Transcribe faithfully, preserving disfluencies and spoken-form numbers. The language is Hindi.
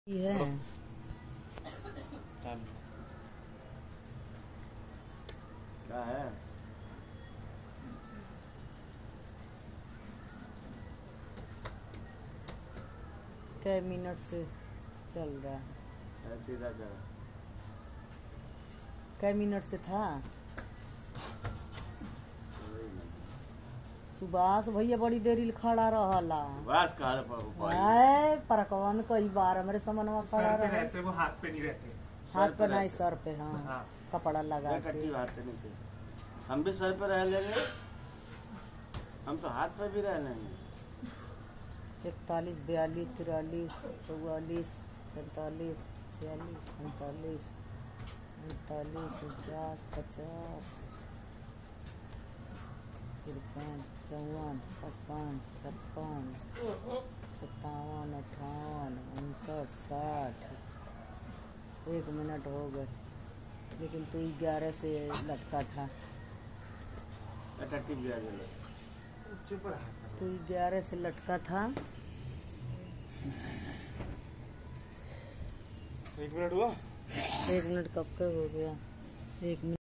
ये है क्या है? कै मिनट से चल रहा है? सीधा कर। कै मिनट से था? सुभाष भैया बड़ी देरी खड़ा रहला। सुभाष कहाँ पर? आए परकवन कई बार हमारे सामने खड़ा पे रहते, वो हाथ पे नहीं रहते। हाथ पे नहीं, सर पे। हाँ, हाँ। कपड़ा लगा के। हाथ पे नहीं थे। हम भी सर पे रह लेंगे, हम तो हाथ पे भी रह लेंगे। इकतालीस, बयालीस, तिरालीस, चौवालीस, पैंतालीस, छियालीस, सैंतालीस, उनतालीस, उनचास, पचास, तिरपन, चौवन, पचपन, छप्पन, सत्तावन, अट्ठावन, उनसठ, साठ। एक मिनट हो गए, लेकिन तू ग्यारह से लटका था। तू ग्यारह से लटका था। एक मिनट हुआ। एक मिनट कब का हो गया? एक मिनट।